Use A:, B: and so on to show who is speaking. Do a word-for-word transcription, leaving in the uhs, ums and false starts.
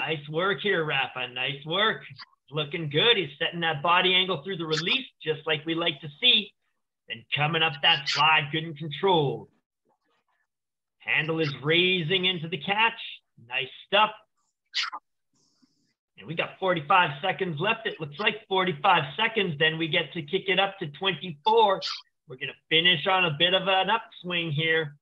A: Nice work here, Rafa. Nice work. Looking good. He's setting that body angle through the release, just like we like to see. And coming up that slide, good and controlled. Handle is raising into the catch. Nice stuff. And we got forty-five seconds left. It looks like forty-five seconds. Then we get to kick it up to twenty-four. We're going to finish on a bit of an upswing here.